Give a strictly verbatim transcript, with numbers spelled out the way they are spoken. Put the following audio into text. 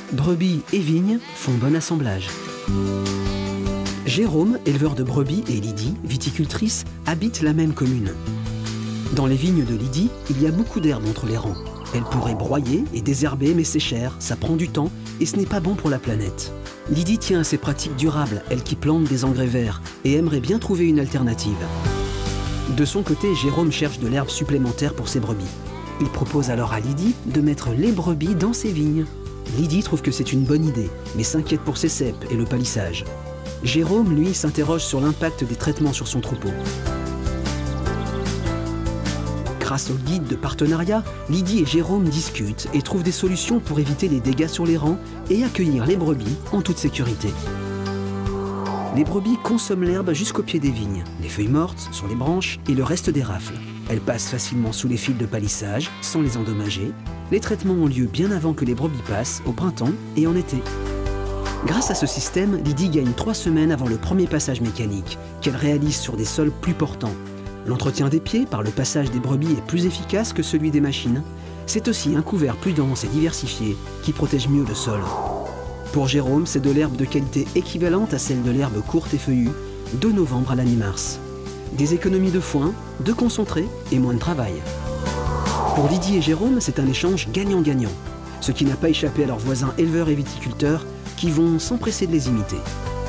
Brebis et vignes font bon assemblage. Jérôme, éleveur de brebis, et Lydie, viticultrice, habitent la même commune. Dans les vignes de Lydie, il y a beaucoup d'herbe entre les rangs. Elle pourrait broyer et désherber, mais c'est cher, ça prend du temps et ce n'est pas bon pour la planète. Lydie tient à ses pratiques durables, elle qui plante des engrais verts, et aimerait bien trouver une alternative. De son côté, Jérôme cherche de l'herbe supplémentaire pour ses brebis. Il propose alors à Lydie de mettre les brebis dans ses vignes. Lydie trouve que c'est une bonne idée, mais s'inquiète pour ses cèpes et le palissage. Jérôme, lui, s'interroge sur l'impact des traitements sur son troupeau. Grâce au guide de partenariat, Lydie et Jérôme discutent et trouvent des solutions pour éviter les dégâts sur les rangs et accueillir les brebis en toute sécurité. Les brebis consomment l'herbe jusqu'au pied des vignes, les feuilles mortes sur les branches et le reste des rafles. Elles passent facilement sous les fils de palissage sans les endommager. Les traitements ont lieu bien avant que les brebis passent, au printemps et en été. Grâce à ce système, Lydie gagne trois semaines avant le premier passage mécanique, qu'elle réalise sur des sols plus portants. L'entretien des pieds par le passage des brebis est plus efficace que celui des machines. C'est aussi un couvert plus dense et diversifié qui protège mieux le sol. Pour Jérôme, c'est de l'herbe de qualité équivalente à celle de l'herbe courte et feuillue, de novembre à la mi-mars. Des économies de foin, de concentré et moins de travail. Pour Lydie et Jérôme, c'est un échange gagnant-gagnant, ce qui n'a pas échappé à leurs voisins éleveurs et viticulteurs qui vont s'empresser de les imiter.